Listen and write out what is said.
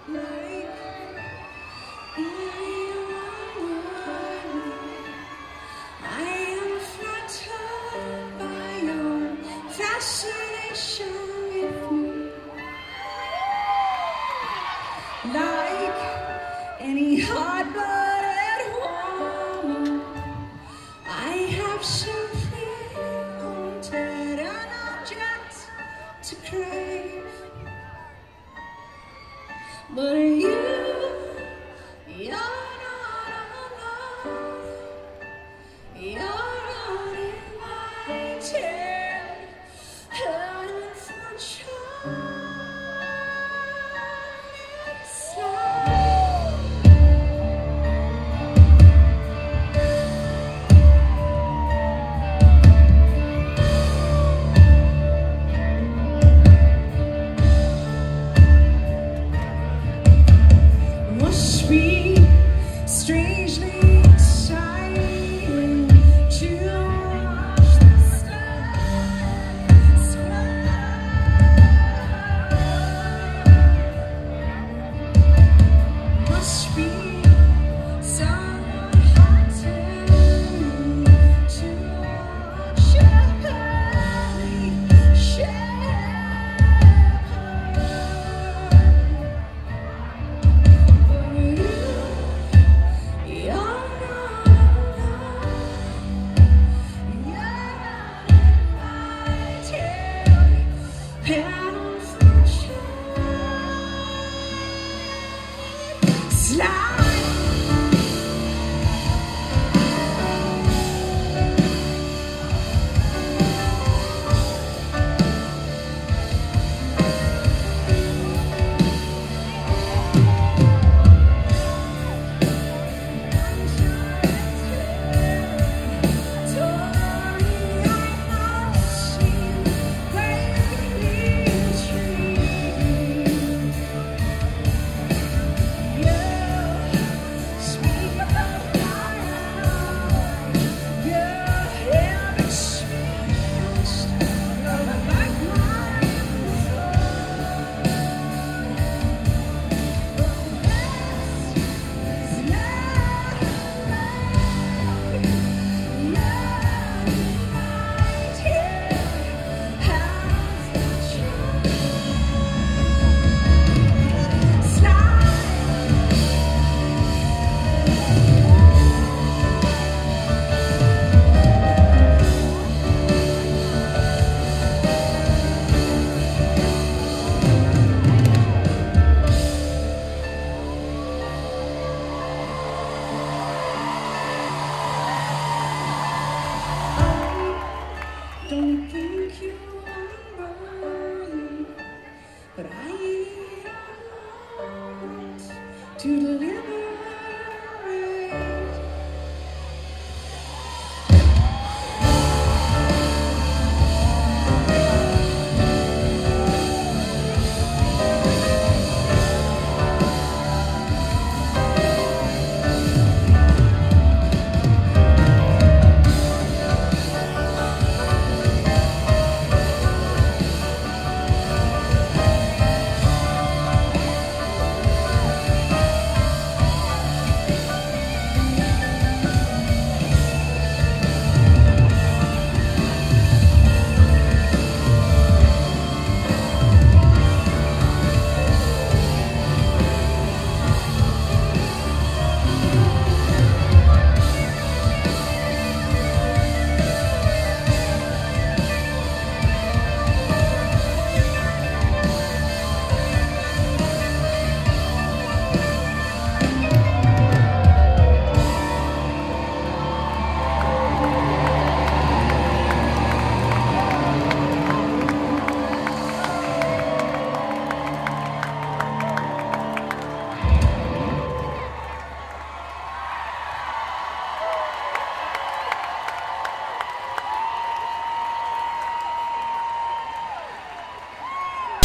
like I am flattered by your fascination with me. Like any hard-blooded woman, I have simply wanted an object to crave. But you're not alone. You're not invited. And unfortunately, must be strangely exciting to watch the stars fly. Must be somewhat haunting to watch a pearly shepherd. Don't think you are worthy, but I want to deliver